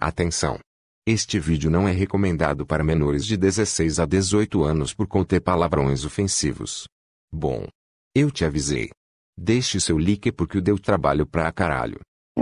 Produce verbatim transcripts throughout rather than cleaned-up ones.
Atenção! Este vídeo não é recomendado para menores de dezesseis a dezoito anos por conter palavrões ofensivos. Bom, eu te avisei. Deixe seu like porque o deu trabalho pra caralho.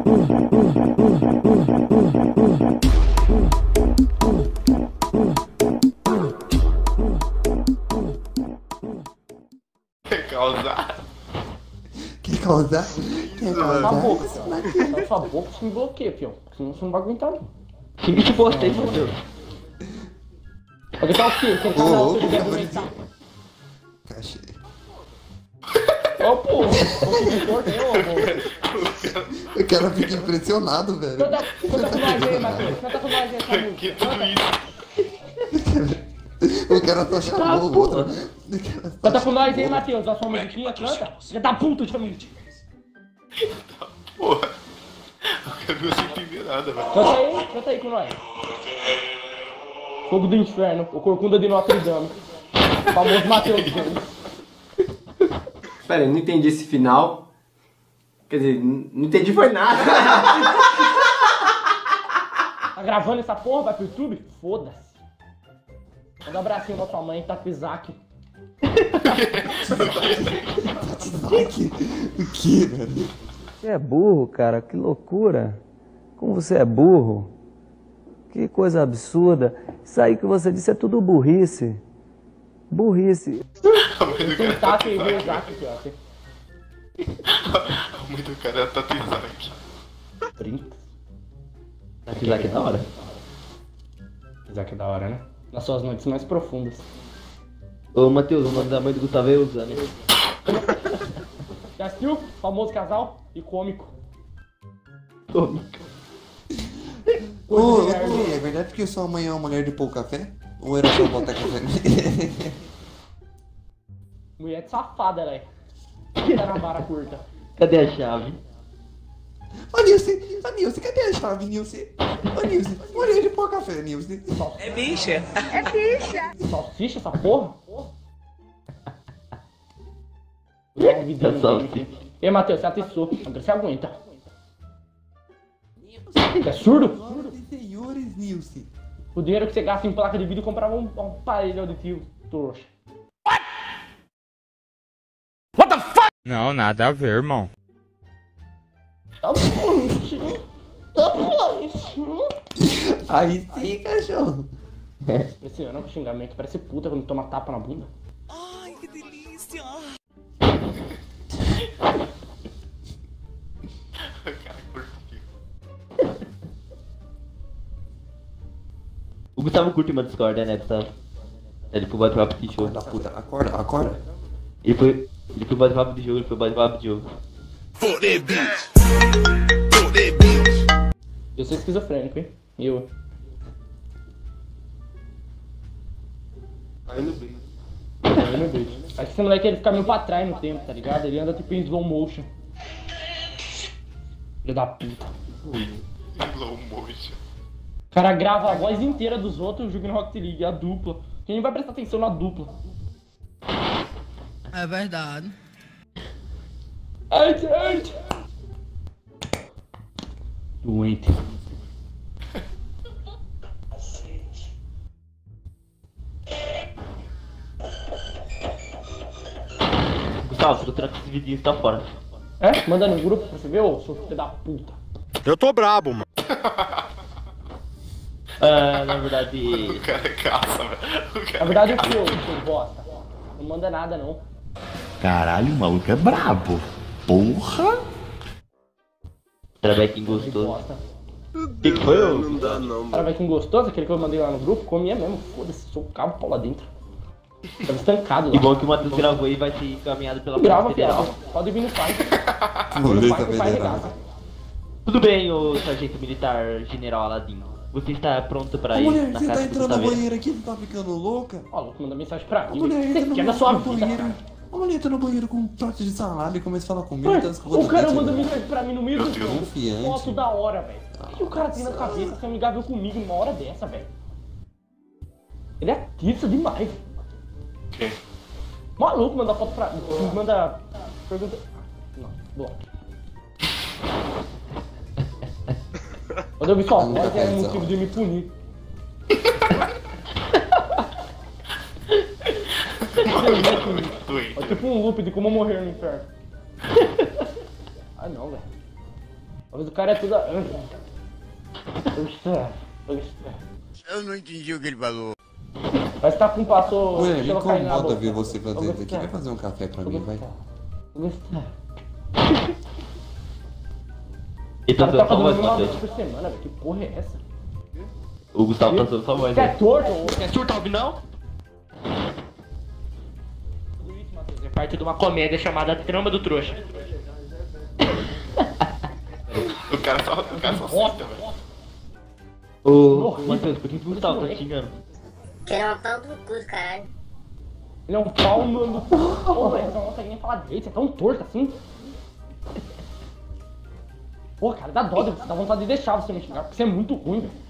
Quer causar? Quer causar? Quer causar? Cala a boca, fião. Cala sua boca, você me bloqueia, fião. Senão você não vai aguentar, não. Quem que te postei, meu Deus? Vai aguentar o quê? Quem tá na altura de argumentar? Cachê. Ó, pô, você corta aí, ô, amor. O cara fica impressionado, velho. Canta, canta com nós aí, Matheus. Canta com nós aí essa música. Que tudo isso? O cara só chamou o outro. Canta com nós aí, Matheus. A sua musiquinha, canta. Já dá puta de família. Porra. Eu quero ver você entender nada, velho. Canta aí, canta aí com nós. Fogo do Inferno, o Corcunda de Notre Dame. O famoso Matheus Gomes. Pera, eu não entendi esse final. Quer dizer, não entendi foi nada. Tá gravando essa porra? Vai pro YouTube? Foda-se. Manda um abracinho pra sua mãe, tá com o Isaac. Isaac? O que, velho? Você é burro, cara, que loucura. Como você é burro. Que coisa absurda. Isso aí que você disse é tudo burrice. Burrice. Tem tato e vê o Isaac aqui, ó. A mãe do cara é a Tata Isaac. Brinca. Isaac é da hora. Isaac é da hora, né? Nas suas noites mais profundas. Ô, Matheus, o nome da mãe do Gustavo é Eusânia. Já assistiu? Famoso casal e cômico. Cômico. Ô, ô, é verdade que sua mãe é uma mulher de pouco café? Ou era só botar café? Mulher de safada, ela é. Tá na vara curta. Cadê a chave? Ô, Nilce, ô, Nilce, cadê a chave, Nilce? Ô, Nilce, mulher de pouco café, Nilce. É bicha. Salsicha essa porra? É vidinho, É salsicha. Ei, Matheus, você atissou. Agora você aguenta. É surdo? Senhoras e senhores, Nilce. O dinheiro que você gasta em placa de vídeo comprava um, um aparelho auditivo, trouxa. Não, nada a ver, irmão. Tá bonitinho. Tá bonitinho. Aí sim, cachorro. Esse ano é um xingamento, parece puta quando toma tapa na bunda. Ai, que delícia. Cara, curto aqui. O Gustavo curte uma Discord, né, Gustavo? Ele foi bate papo de jogo. Da puta, acorda, acorda. Ele foi. Ele foi bate papo de jogo, ele foi bate papo de jogo. Eu sou esquizofrênico, hein? E eu. Aí no beijo. Eu não vejo. Acho que esse moleque ele fica meio pra trás no tempo, tá ligado? Ele anda tipo em slow motion. Filho da puta. Slow motion. O cara grava a voz inteira dos outros jogando Rocket League, a dupla. Quem vai prestar atenção na dupla? É verdade. Ai, gente! Doente. Gustavo, se eu tranco esse vidinho, você tá fora. É? Manda no grupo pra você ver, ô, seu filho da puta. Eu tô brabo, mano. Ah, na verdade. O cara é caça, velho. O cara Na verdade, o seu, seu bosta. Não manda nada, não. Caralho, o maluco é brabo. Porra! Trabequinho Que gostoso. bosta. Que que foi, ô? não dá não, mano. Cara, vai que gostoso, aquele que eu mandei lá no grupo, comia mesmo. Foda-se, socava o pau lá dentro. Tava estancado lá. Que bom que o Matheus gravou e vai ser encaminhado pela Grava, Polícia Federal. fiado. Pode vir no pai. Polícia No pai, Federal. regaça. Tudo bem, ô sargento militar general Aladim. Você está pronto para Ô, ir mulher, na você casa tá do entrando no Taveira? banheiro aqui, você tá ficando louca? Ó, louco, manda mensagem pra A mim. mulher entra Você no, quer da sua no vida, banheiro. cara. A mulher entra no banheiro com um prato de salada e começa a falar comigo. Ué, tá escovando o cara dente, manda né? mensagem pra mim no meio do Meu Deus. jogo. Confiante. Foto da hora, velho. O que o cara tem na cabeça ser amigável comigo numa hora dessa, velho? Ele é tiça demais. Quem? Maluco, manda foto pra mim. Manda. Pergunta. Não, bloco. Quando eu vi sua Ah, não voz, tá era pensando. motivo de me punir. É tipo um loop de como morrer no inferno. Ah não, velho. Talvez o cara é tudo. Eu não entendi o que ele falou. Mas tá com passou. Ué, me deixa eu cair na incomoda boca. ver você fazer Vou isso aqui. gostar. Vai fazer um café pra mim, vai. Vou gostar. Ele O tá cara tá fazendo só fazendo voz, uma Matheus. vez por semana, velho. Que porra é essa? O Gustavo tá fazendo só voz. Você é velho. torto? Você é surdo, tá ouvindo não? Tudo isso, Matheus, é parte de uma comédia chamada Trama do Trouxa. O cara só, o cara só cita, velho. Ô, Matheus, por que que o Gustavo tá te xingando? Que era um pau do cu do caralho. Ele é um pau no... no... Pô, velho, você não consegue nem falar direito, você é tão torto assim. Pô, cara, dá dó, dá vontade de deixar você me xingar, porque você é muito ruim, velho.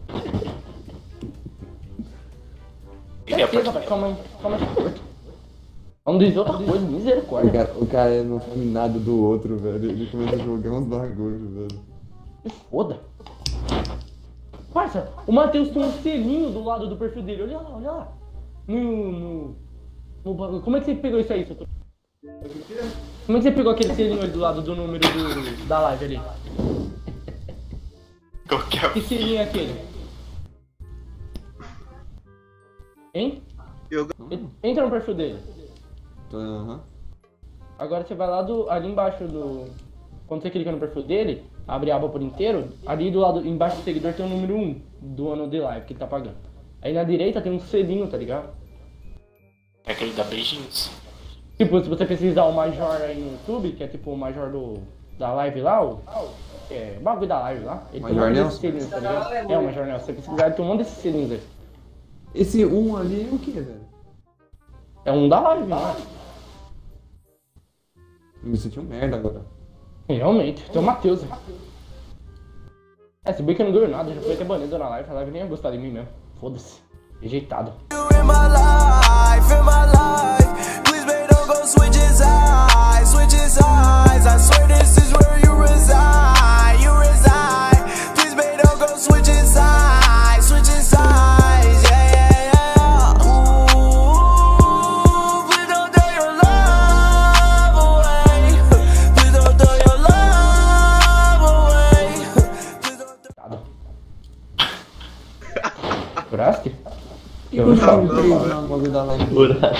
Certeza, velho, sua mãe, sua mãe é torta. Vamos dizer outra coisa, O misericórdia. cara, o cara não sabe nada do outro, velho. Ele começa a jogar uns bagulhos, velho. Se foda. Parça, o Matheus tem um selinho do lado do perfil dele, olha lá, olha lá. No, no, no bagulho. Como é que você pegou isso aí, seu torto? Como é que você pegou aquele selinho ali do lado do número do, da live ali? Qual que é a Que selinho é aquele? Hein? Entra no perfil dele. Aham. Agora você vai lá do, ali embaixo do... Quando você clica no perfil dele, abre a aba por inteiro, ali do lado, embaixo do seguidor tem o número um do ano de live que ele tá pagando. Aí na direita tem um selinho, tá ligado? É aquele da beijinhos. Tipo, se você pesquisar o Major aí no YouTube, que é tipo o Major do, da live lá, o, é, o bagulho da live lá, ele Major tem um monte Nelson? desses selinhos, tá ligado? É o Major Nelson, se você pesquisar ele tem um monte desses selinhos aí. Esse um ali é o que, velho? É um da live, né? Eu me senti um merda agora. Realmente, tem o Matheus. É, se bem que eu não ganho nada, já foi até banido na live, a live nem ia gostar de mim mesmo. Foda-se, rejeitado. Juraste? Eu não tava três no bagulho da live.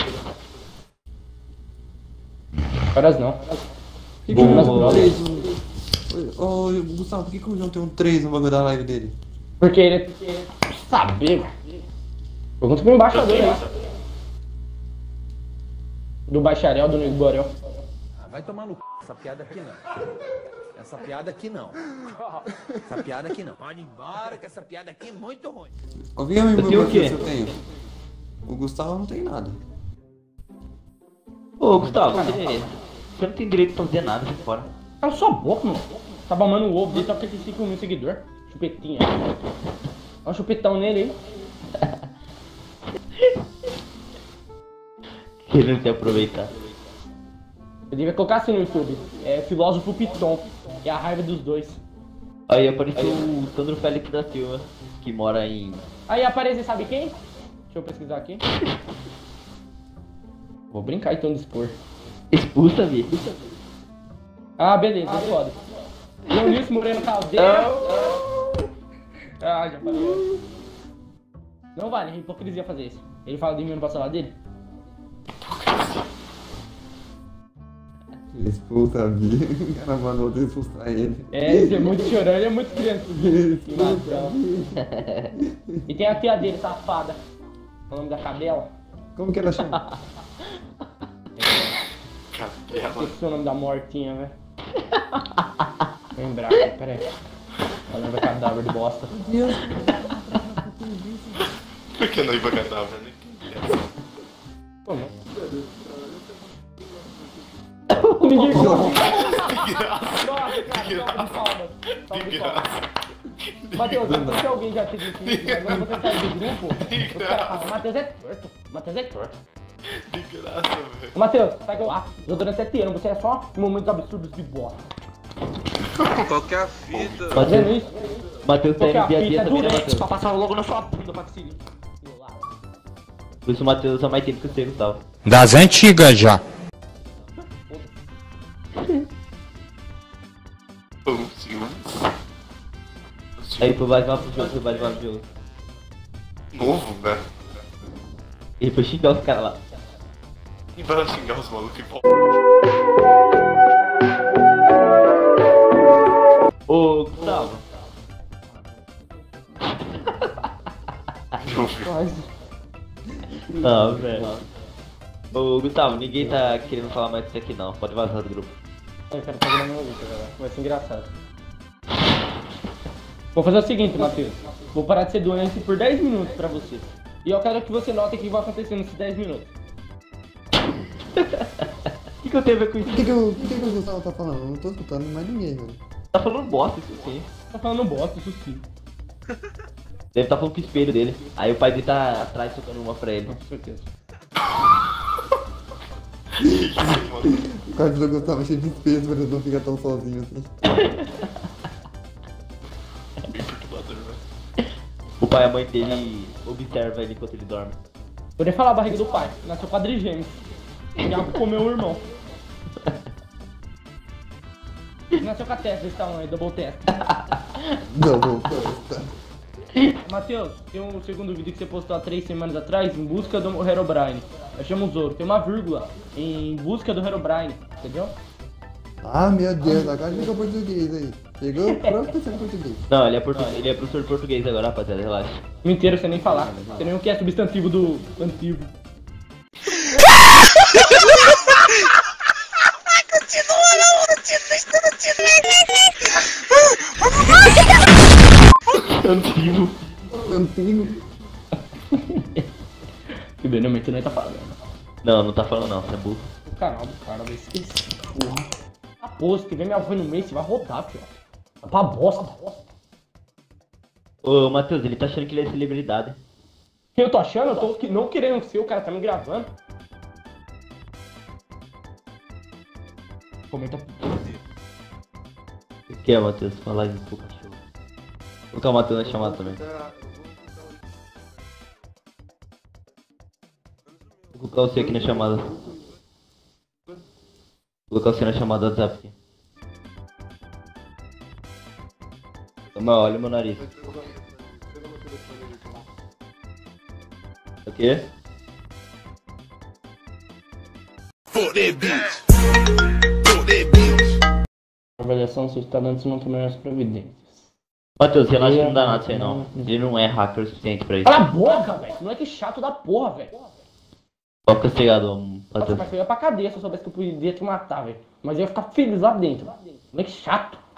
Caras não. Por que que o João tem um três no... Ô, Gustavo, por que que o João tem um três no bagulho da live dele? Porque ele é... Saber, velho. Pergunta pro embaixador aí. Do bacharel, do Nego Borel. Vai tomar no c... essa piada aqui não. Essa piada aqui não. Essa piada aqui não. Pode ir embora que essa piada aqui é muito ruim. Alguém me Eu tenho o quê? se eu tenho? O Gustavo não tem nada. Ô, Gustavo, você, você não tem direito pra fazer nada, sai fora. Cala sua boca, mano. Tá mamando o ovo dele só porque tem cinco mil seguidor. Chupetinha. Olha um chupetão nele aí. Querendo se aproveitar. Eu devia colocar assim no YouTube. É Filósofo Piton. É a raiva dos dois. Aí apareceu o Sandro Félix da Silva, que mora em... Aí aparece, sabe quem? Deixa eu pesquisar aqui. Vou brincar então de expor. Expulsa, Vi. Ah, beleza, foda. Leonício Moreno Caldeira. Ah, já falei. Não vale, é hipocrisia fazer isso. Ele fala de mim no passado dele? Expulsa a Vi. O cara mandou outro expulsar ele. É, ele é muito chorão, ele é muito criança. E tem a tia dele, safada. O nome da cadela. Como que ela chama? Cadela. Esqueci o nome da mortinha, velho. Lembrar, pera aí. Ela lembra cadáver de bosta. Meu Deus. Por que não iba cadáver, né? Pô, não. Ninguém viu. Nossa, cara, salve de palmas. Salve de palmas. Matheus, não sei se alguém já teve isso, mas agora você sai do grupo, os caras falam, Matheus é torto, Matheus é torto. De graça, velho. Matheus, sabe que eu ah, eu durante sete anos, você é só em momentos absurdos de bosta. Qual que é a fita? Tá vendo isso? Matheus tá Qual que é indo a dia a fita dia do também, né, Lex Matheus? pra passar logo na sua bunda pra conseguir. Por isso o Matheus usa mais tempo que você, Gustavo. Das antigas já. Aí foi mais mal pro jogo, foi mais mal pro jogo. Novo, né? Ele foi xingar os caras lá. E vai xingar os malucos e volta. Ô, Gustavo. Não, velho. Ô, Gustavo, ninguém tá querendo falar mais disso aqui não. Pode vazar do grupo. Eu quero fazer na minha luta, galera. Vai ser engraçado. Vou fazer o seguinte, Matheus. Vou parar de ser doente por dez minutos pra você. E eu quero que você note o que vai acontecer nesses dez minutos. O que, que eu tenho a ver com isso? O que, que, o que, que o Gustavo tá falando? Eu não tô escutando mais ninguém, velho. Tá falando bosta, isso sim. Tá falando bosta, isso sim. Deve tá falando com o espelho dele. Aí o pai dele tá atrás tocando uma pra ele. Com certeza. O quarto do Gustavo é cheio de espelhos pra ele não ficar tão sozinho assim. O pai e a mãe dele observam ele enquanto ele dorme. Vou nem falar a barriga do pai. Nasceu quadrigêmeo. O diabo comeu o irmão. Nasceu com a testa desse tamanho, double testa. Double testa. Matheus, tem um segundo vídeo que você postou há três semanas atrás, Em Busca do Herobrine. Achamos ouro. Tem uma vírgula, Em Busca do Herobrine, entendeu? Ah, meu Deus, agora chegou português aí. Chegou professor de português. Não, ele é, portu... ele é professor de português agora, rapaziada, relaxa. Mentira, você nem falar. Você nem o que é substantivo do antigo. Continua, não, continua, Antigo. Antigo. Que bem, não, não tá falando. Não, não tá falando não, você é burro. O canal do cara vai esquecer, porra. A pose que vem minha avó no meio, você vai rodar, filho. Tá pra bosta, bosta. Ô, Matheus, ele tá achando que ele é celebridade. Eu tô achando? Eu tô não querendo ser, o cara tá me gravando. Comenta. O que é, Matheus? Falar isso pro cachorro. Vou colocar o Matheus na chamada também. Vou colocar você aqui na chamada. Vou colocar você na chamada do WhatsApp aqui. Toma, olha o meu nariz. O quê? A avaliação se está dando se não tomar as providências. Matheus, relaxa que não dá nada isso aí não. Ele não é hacker o suficiente pra isso. Cala a boca, velho. Não é que chato da porra, velho. Pode ficar cegado, Nossa, Matheus. mas eu ia pra cadeia se eu soubesse que eu podia te matar, velho. Mas eu ia ficar feliz lá dentro. Não é que chato.